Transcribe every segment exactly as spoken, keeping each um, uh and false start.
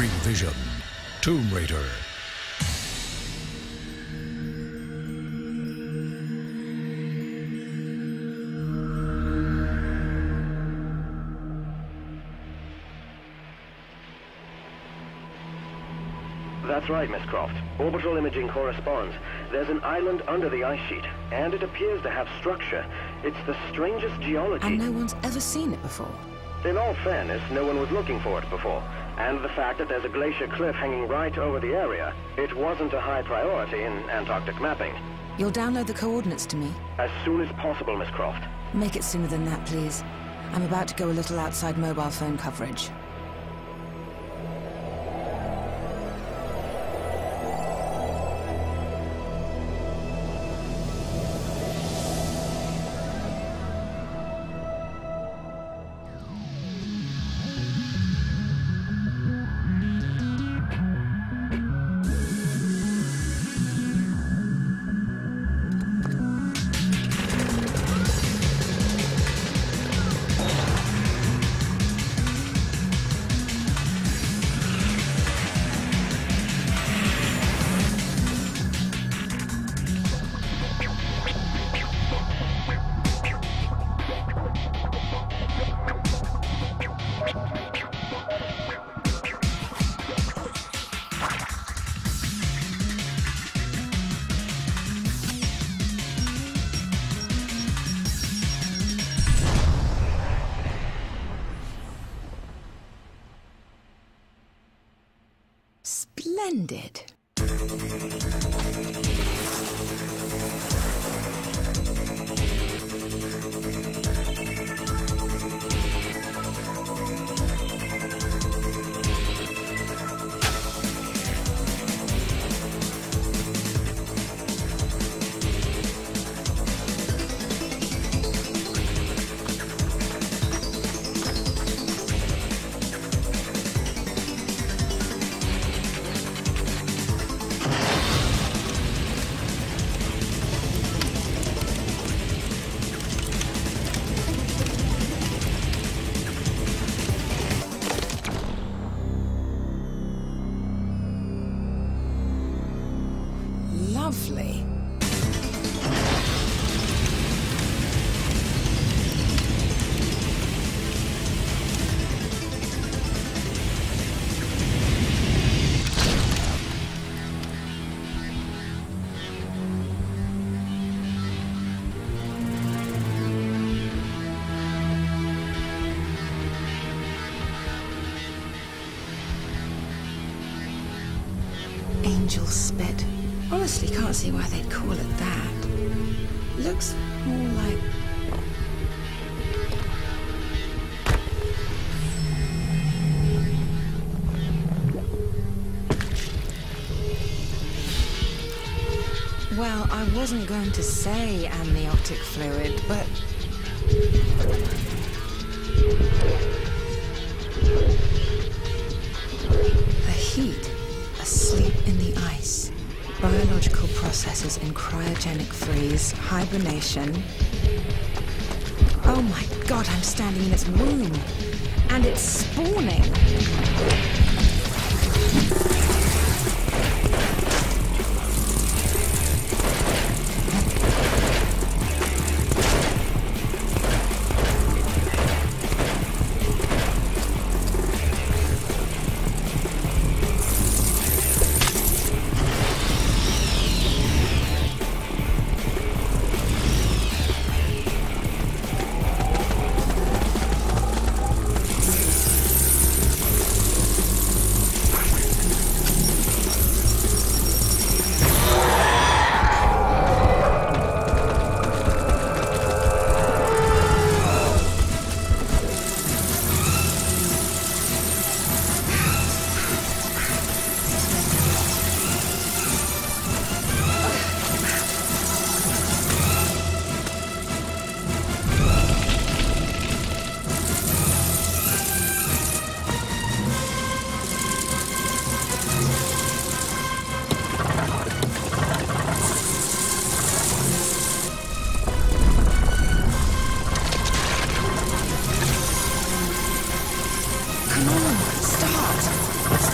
Dream Vision, Tomb Raider. That's right, Miss Croft. Orbital imaging corresponds. There's an island under the ice sheet, and it appears to have structure. It's the strangest geology. And no one's ever seen it before. In all fairness, no one was looking for it before. And the fact that there's a glacier cliff hanging right over the area, it wasn't a high priority in Antarctic mapping. You'll download the coordinates to me? As soon as possible, Miss Croft. Make it sooner than that, please. I'm about to go a little outside mobile phone coverage. Splendid. Lovely. Angel spit. Honestly, can't see why they'd call it that. Looks more like... Well, I wasn't going to say amniotic fluid, but... The heat, asleep in the ice. Biological processes in cryogenic freeze, hibernation. Oh my god, I'm standing in its womb. And it's spawning.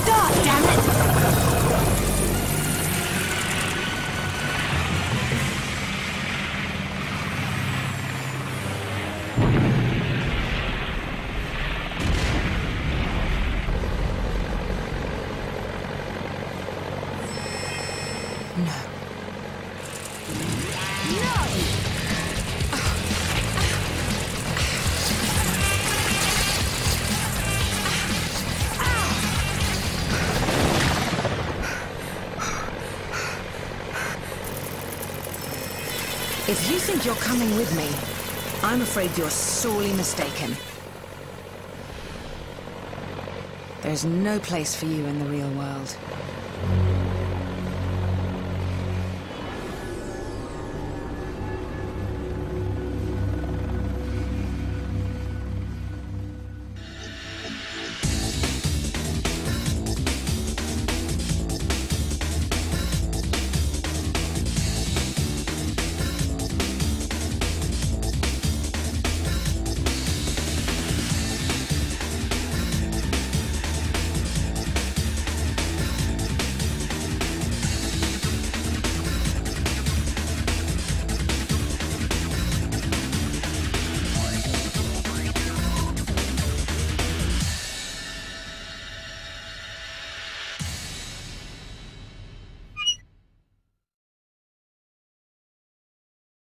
start, damn it! No. If you think you're coming with me, I'm afraid you're sorely mistaken. There's no place for you in the real world.